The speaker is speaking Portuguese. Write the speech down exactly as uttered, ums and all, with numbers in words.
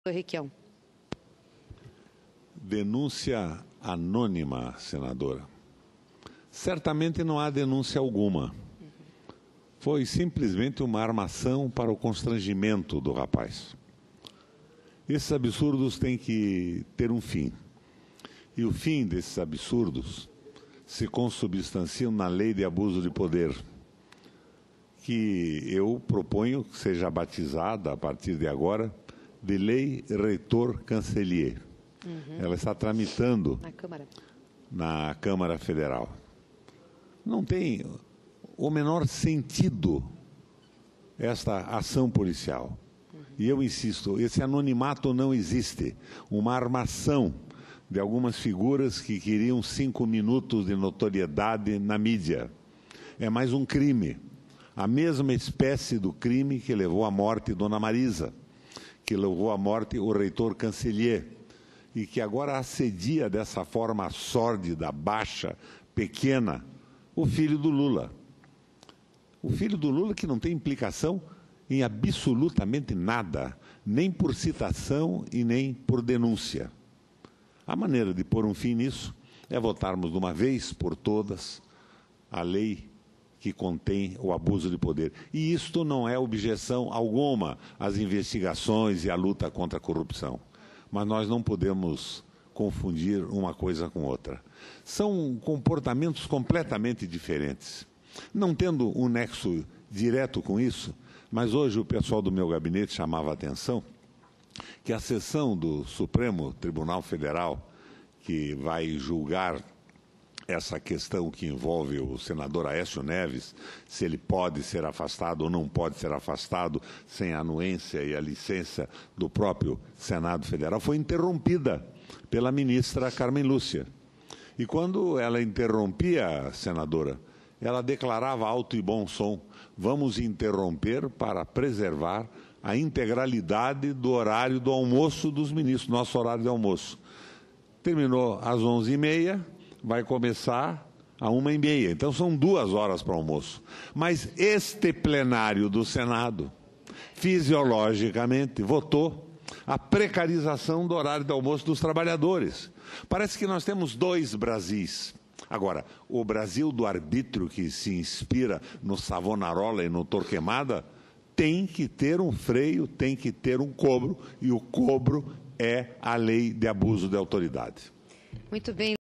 Requião. Denúncia anônima, senadora. Certamente não há denúncia alguma. Foi simplesmente uma armação para o constrangimento do rapaz. Esses absurdos têm que ter um fim. E o fim desses absurdos se consubstanciam na lei de abuso de poder, que eu proponho que seja batizada, a partir de agora, de Lei Reitor Cancelier. Uhum. Ela está tramitando na Câmara. na Câmara Federal. Não tem o menor sentido esta ação policial. Uhum. E eu insisto, esse anonimato não existe. Uma armação de algumas figuras que queriam cinco minutos de notoriedade na mídia. É mais um crime. A mesma espécie do crime que levou à morte Dona Marisa, que levou à morte o reitor Cancelier, e que agora assedia dessa forma sórdida, baixa, pequena, o filho do Lula. O filho do Lula que não tem implicação em absolutamente nada, nem por citação e nem por denúncia. A maneira de pôr um fim nisso é votarmos de uma vez por todas a lei que contém o abuso de poder. E isto não é objeção alguma às investigações e à luta contra a corrupção. Mas nós não podemos confundir uma coisa com outra. São comportamentos completamente diferentes. Não tendo um nexo direto com isso, mas hoje o pessoal do meu gabinete chamava a atenção que a sessão do Supremo Tribunal Federal, que vai julgar essa questão que envolve o senador Aécio Neves, se ele pode ser afastado ou não pode ser afastado sem a anuência e a licença do próprio Senado Federal, foi interrompida pela ministra Carmen Lúcia. E quando ela interrompia, senadora, ela declarava alto e bom som: vamos interromper para preservar a integralidade do horário do almoço dos ministros, nosso horário de almoço. Terminou às onze e meia, vai começar a uma e meia. Então são duas horas para o almoço. Mas este plenário do Senado, fisiologicamente, votou a precarização do horário de almoço dos trabalhadores. Parece que nós temos dois Brasis. Agora, o Brasil do arbítrio, que se inspira no Savonarola e no Torquemada, tem que ter um freio, tem que ter um cobro, e o cobro é a lei de abuso de autoridade. Muito bem.